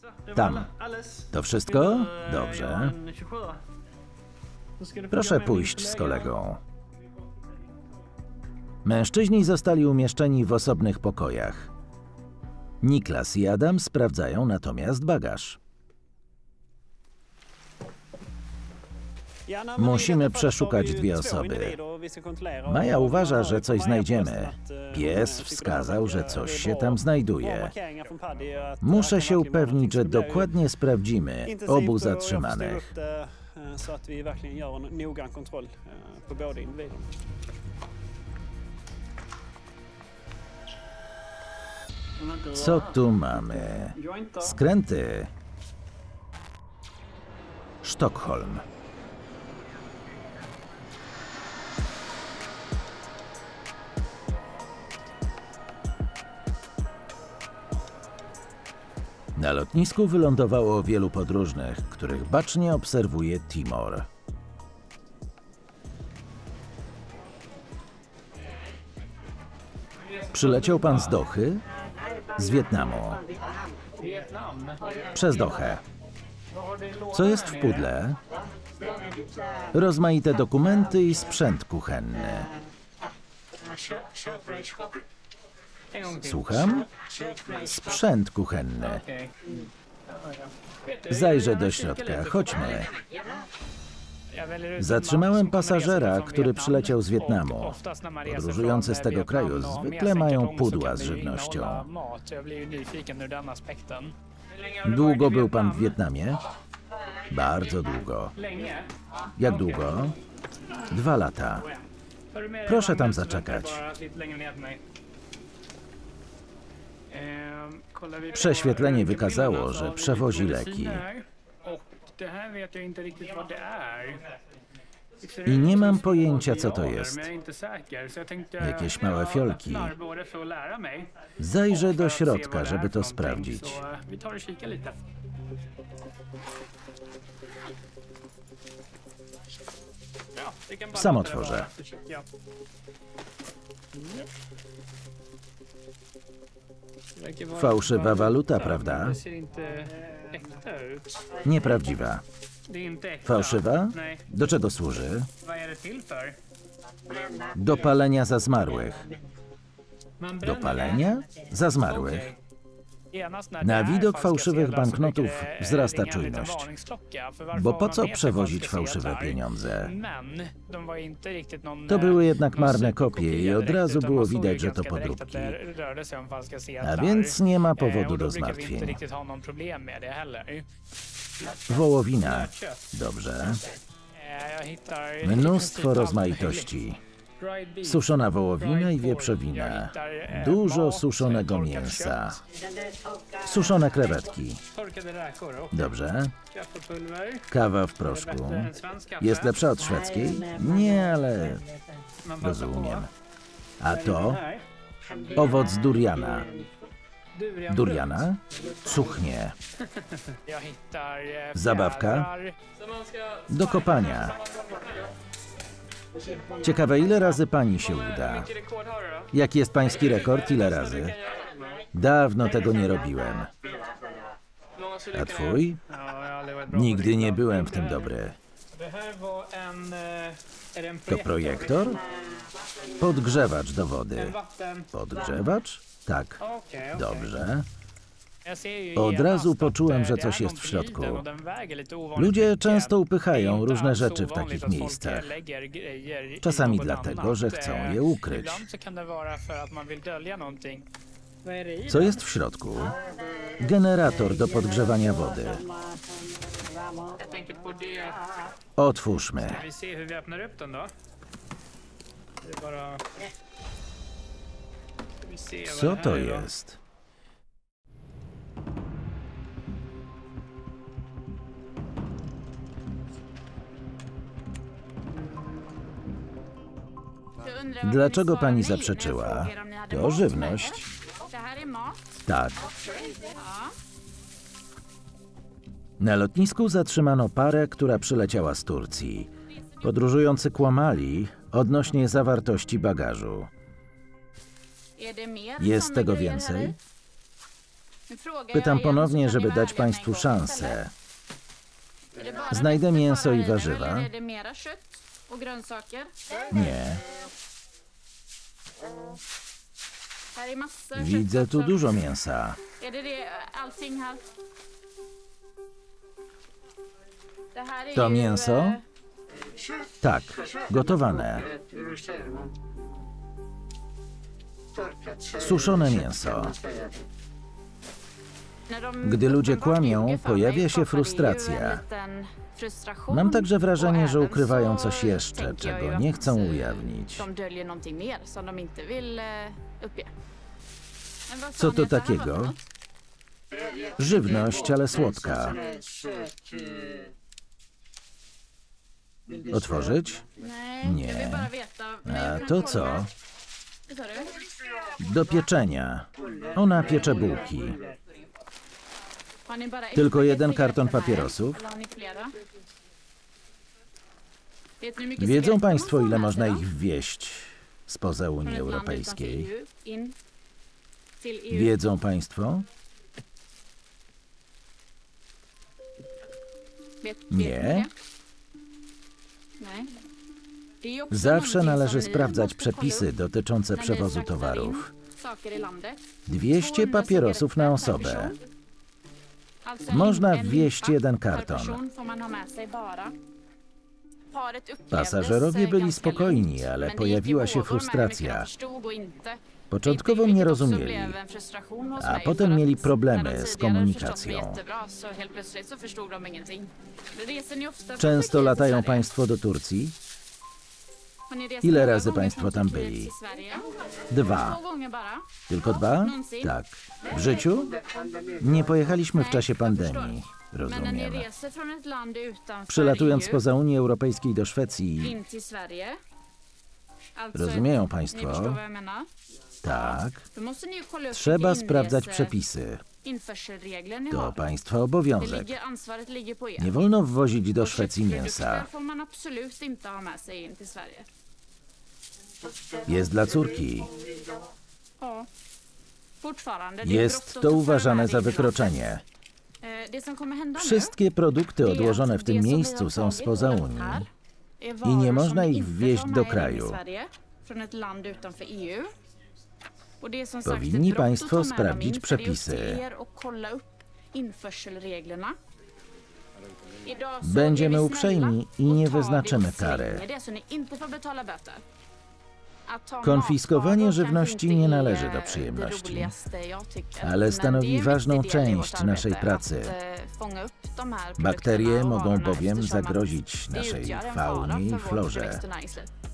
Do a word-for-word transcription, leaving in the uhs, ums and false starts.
Tam. To wszystko? Dobrze. Proszę pójść z kolegą. Mężczyźni zostali umieszczeni w osobnych pokojach. Niklas i Adam sprawdzają natomiast bagaż. Musimy przeszukać dwie osoby. Maja uważa, że coś znajdziemy. Pies wskazał, że coś się tam znajduje. Muszę się upewnić, że dokładnie sprawdzimy obu zatrzymanych. Co tu mamy? Skręty. Sztokholm. Na lotnisku wylądowało wielu podróżnych, których bacznie obserwuje Timor. Przyleciał pan z Dochy? Z Wietnamu. Przez Dohę. Co jest w pudle? Rozmaite dokumenty i sprzęt kuchenny. Słucham? Sprzęt kuchenny. Zajrzę do środka. Chodźmy. Zatrzymałem pasażera, który przyleciał z Wietnamu. Podróżujący z tego kraju zwykle mają pudła z żywnością. Długo był pan w Wietnamie? Bardzo długo. Jak długo? Dwa lata. Proszę tam zaczekać. Prześwietlenie wykazało, że przewozi leki. I nie mam pojęcia, co to jest. Jakieś małe fiolki. Zajrzę do środka, żeby to sprawdzić. Sam otworzę. Fałszywa waluta, prawda? Nieprawdziwa. Fałszywa? Do czego służy? Do palenia za zmarłych. Do palenia? Za zmarłych. Na widok fałszywych banknotów wzrasta czujność. Bo po co przewozić fałszywe pieniądze? To były jednak marne kopie i od razu było widać, że to podróbki. A więc nie ma powodu do zmartwień. Wołowina. Dobrze. Mnóstwo rozmaitości. Suszona wołowina i wieprzowina. Dużo suszonego mięsa. Suszone krewetki. Dobrze. Kawa w proszku. Jest lepsza od szwedzkiej? Nie, ale rozumiem. A to? Owoc duriana. Duriana? Cuchnie. Zabawka? Do kopania. Ciekawe, ile razy pani się uda? Jaki jest pański rekord? Ile razy? Dawno tego nie robiłem. A twój? Nigdy nie byłem w tym dobry. To projektor? Podgrzewacz do wody. Podgrzewacz? Tak. Dobrze. Od razu poczułem, że coś jest w środku. Ludzie często upychają różne rzeczy w takich miejscach. Czasami dlatego, że chcą je ukryć. Co jest w środku? Generator do podgrzewania wody. Otwórzmy. Co to jest? Dlaczego pani zaprzeczyła? To żywność. Tak. Na lotnisku zatrzymano parę, która przyleciała z Turcji. Podróżujący kłamali odnośnie zawartości bagażu. Jest tego więcej? Pytam ponownie, żeby dać Państwu szansę. Znajdę mięso i warzywa? Nie. Widzę tu dużo mięsa. To mięso? Tak, gotowane. Suszone mięso. Gdy ludzie kłamią, pojawia się frustracja. Mam także wrażenie, że ukrywają coś jeszcze, czego nie chcą ujawnić. Co to takiego? Żywność, ale słodka. Otworzyć? Nie. A to co? Do pieczenia. Ona piecze bułki. Tylko jeden karton papierosów? Wiedzą Państwo, ile można ich wwieźć spoza Unii Europejskiej? Wiedzą Państwo? Nie? Zawsze należy sprawdzać przepisy dotyczące przewozu towarów. dwieście papierosów na osobę. Można wwieźć jeden karton. Pasażerowie byli spokojni, ale pojawiła się frustracja. Początkowo nie rozumieli, a potem mieli problemy z komunikacją. Często latają Państwo do Turcji? Ile razy Państwo tam byli? Dwa. Tylko dwa? Tak. W życiu? Nie pojechaliśmy w czasie pandemii. Rozumiem. Przylatując spoza Unii Europejskiej do Szwecji... Rozumieją Państwo? Tak. Trzeba sprawdzać przepisy. To Państwa obowiązek. Nie wolno wwozić do Szwecji mięsa. Jest dla córki. Jest to uważane za wykroczenie. Wszystkie produkty odłożone w tym miejscu są spoza Unii i nie można ich wwieźć do kraju. Powinni Państwo sprawdzić przepisy. Będziemy uprzejmi i nie wyznaczymy kary. Konfiskowanie żywności nie należy do przyjemności, ale stanowi ważną część naszej pracy. Bakterie mogą bowiem zagrozić naszej faunie i florze.